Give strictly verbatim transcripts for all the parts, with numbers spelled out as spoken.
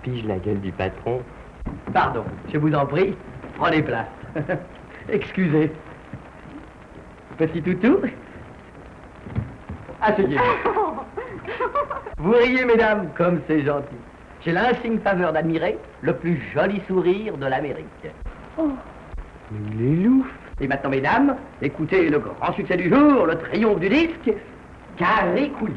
Pige la gueule du patron. Pardon, je vous en prie, prenez place. Excusez. Petit toutou. Asseyez-vous. Vous riez, mesdames, comme c'est gentil. J'ai l'insigne faveur d'admirer le plus joli sourire de l'Amérique. Oh. Mais il est louche. Et maintenant, mesdames, écoutez le grand succès du jour, le triomphe du disque, Caricouli.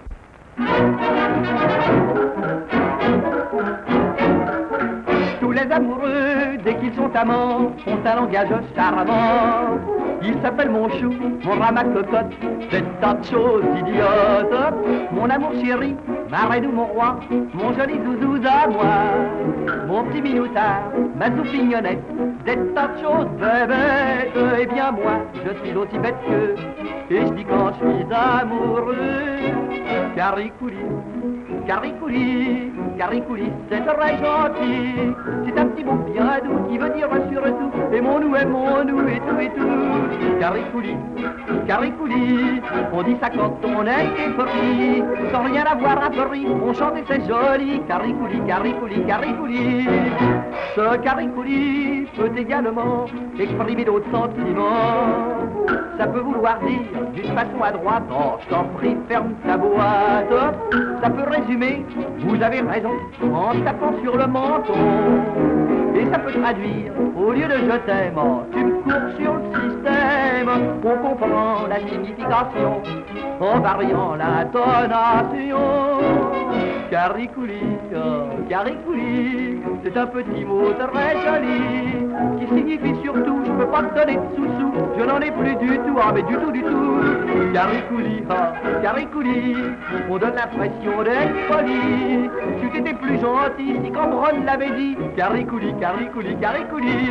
Tous les amoureux, dès qu'ils sont amants, ont un langage charmant. Il s'appelle mon chou, mon ramacocotte, des tas de choses idiotes. Mon amour chéri, ma reine ou mon roi, mon joli zouzou à moi. Mon petit minoutard, ma soupignonnette, des tas de choses bêtes. Eh bien moi, je suis aussi bête qu'eux, et je dis quand je suis amoureux. Caricouli, Caricouli, Caricouli, c'est très gentil. C'est un petit mot bien doux qui veut dire surtout aimons-nous, aimons-nous et tout et tout. Caricouli, Caricouli, on dit ça quand on est épris, sans rien avoir à Paris, on chante et c'est joli. Caricouli, Caricouli, Caricouli. Ce Caricouli peut également exprimer d'autres sentiments. Ça peut vouloir dire d'une façon à droite, oh je t'en prie ferme ta boîte. Ça peut résumer, vous avez raison, en tapant sur le menton. Et ça peut traduire, au lieu de je t'aime, oh, tu me cours sur le système. On comprend la signification en variant l'intonation. Caricouli, oh, Caricouli, c'est un petit mot très joli qui signifie surtout, je peux pas te donner de sous-sous, je n'en ai plus du tout, ah mais du tout, du tout. Caricouli, oh, Caricouli, on donne l'impression d'être poli. Tu t'étais plus gentil si Cambronne l'avait dit. Caricouli, Caricouli, Caricouli.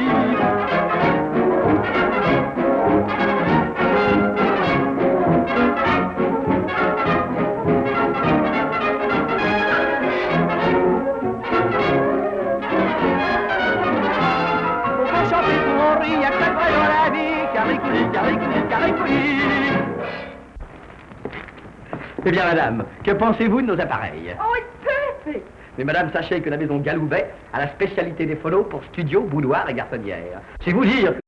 Caricouli, Caricouli, Caricouli. Eh bien, madame, que pensez-vous de nos appareils? Oh, parfait. Mais madame, sachez que la maison Galoubet a la spécialité des photos pour studio, boudoir et garçonnière. C'est vous dire